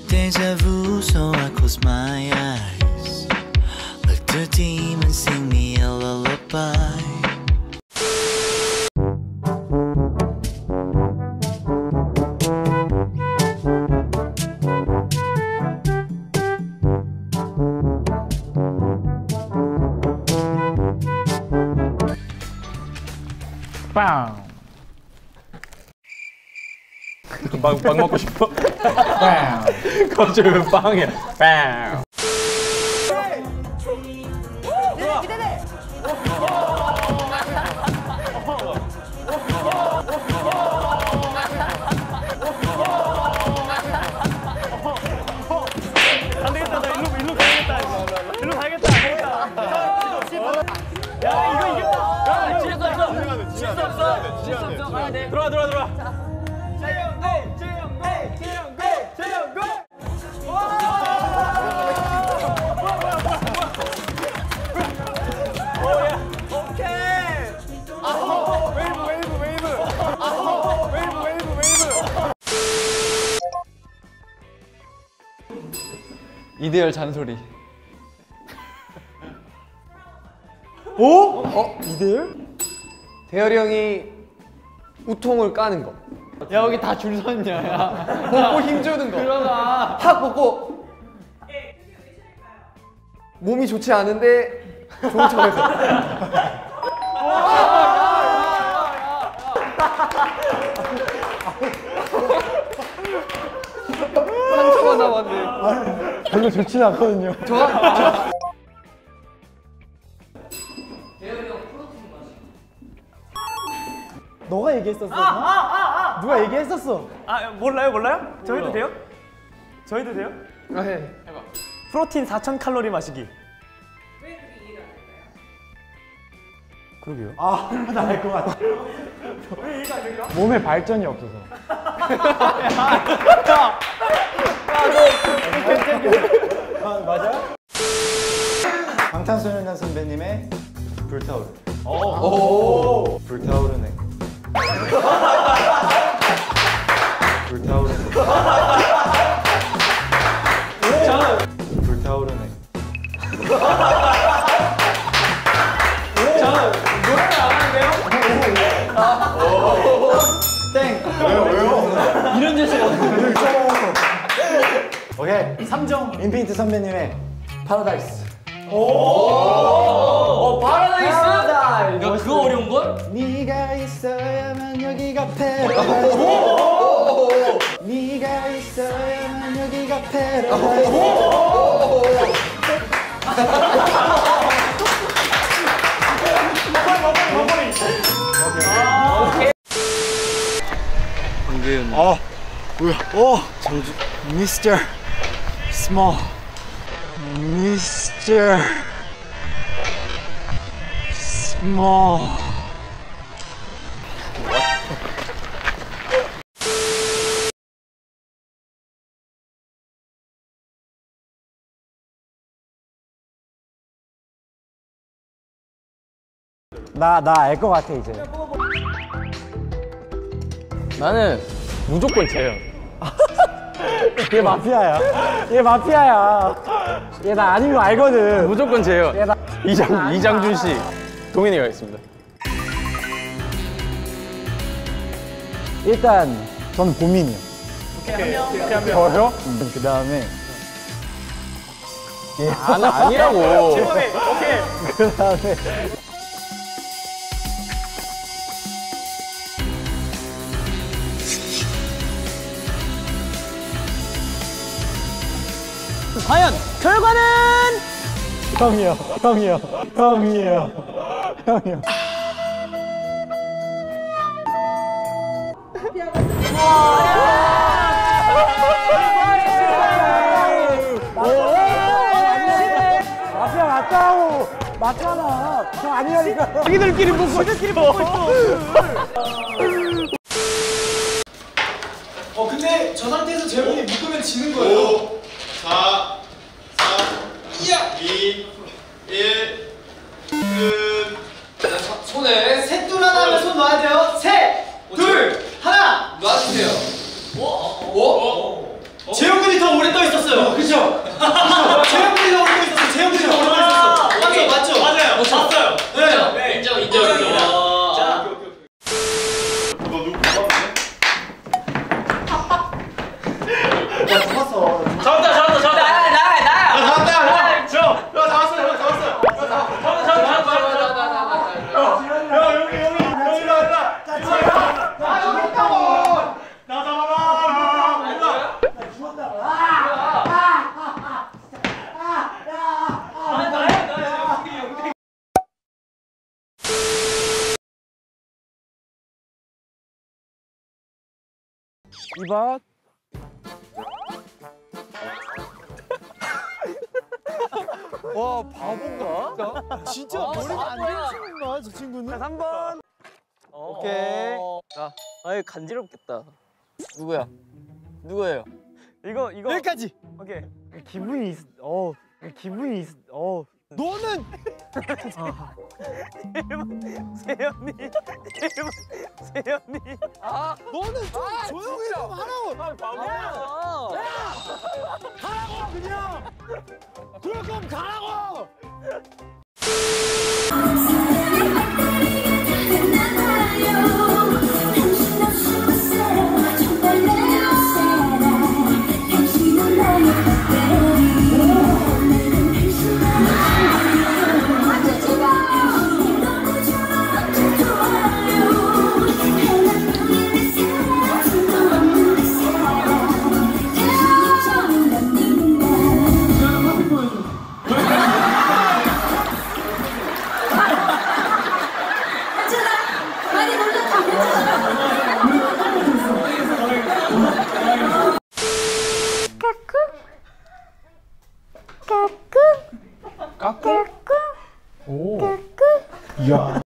Deja vu, so I close my eyes. Let the demons sing me a lullaby. 빵. 빵 먹고 싶어? 빵. 갑자기 왜 빵이야? 빵. 기대돼. 안 되겠다. 나 일로 가야겠다. 일로 가야겠다. 야, 이거 이겼다. 야, 질 수 없어. 질 수 없어. 질 수 없어. 가야 돼. 들어와. 재영, 이대열 잔소리. 오? 이대열? 대열이 형이 우통을 까는 거. 야 여기 다 줄 섰냐? 야. 벗고 힘주는 거. 들어가. 팍 벗고. 몸이 좋지 않은데 좋은 척해서. 상처가 나왔네. 별로 좋지는 않거든요. 좋아? 너가 얘기했었어. 누가 얘기했었어. 몰라요? 저 해도 돼요? 아, 해. 해봐. 프로틴 4000칼로리 마시기. 왜 그게 이해가 안 될까요? 그러게요. 나 알 것 같아. 왜 이해가 안 될까? 몸에 발전이 없어서. 맞아? 방탄소년단 선배님의 불타오르. 오. 불타오르네. 불타오르네. 불타오르네. 이런 제시가 오케이. 3점. 인피니트 선배님의 파라다이스. 파라다이스. 야 그거 어려운 걸? 네가 있어야만 여기가 패러다이스. 네가 있어야만 여기가 패러다이스. 이게 뭐야? 장주 미스터 스몰 미스터 스몰. 나 알 것 같아 이제. 나는 무조건 재현. 얘 마피아야. 얘 마피아야. 얘 나 아닌 거 알거든. 무조건 재현. 얘 나 이장준 씨, 동현이가 있습니다. 일단 저는 보민이요. 오케이. 저요? 그 다음에 아니라고. 그 다음에 과연 결과는 형이요. 마피아 맞다고. 맞잖아. 형 아니라니까. 자기들끼리 먹고 근데 저 상태에서 재훈이 묶으면 지는 거예요. 5, 4, 3, 2, 1, 끝. 손에 셋, 둘, 하나 하면 손 놔야 돼요. 셋, 둘, 하나. 놔주세요. 재훈군이 더 오래 떠 그죠? 재영군이가 오르고 있었어. 재영군이가 오르고 있었어. 맞죠? 맞아요. 봤어요. 네. 인정. 자. 너 누구 잡았네? 야, 잡았어. 잡았다. 이봐. 와, 바본가? 진짜 머리가 안 되는 친구인가, 저 친구는? 3번. 오케이. 자, 아이 간지럽겠다. 누구예요? 이거 여기까지. 오케이. 기분이 너는 세연이. 너는 좀 조용히 좀 하라고. 바보야. 가라고 그냥. 그럴 거면 가라고. 야.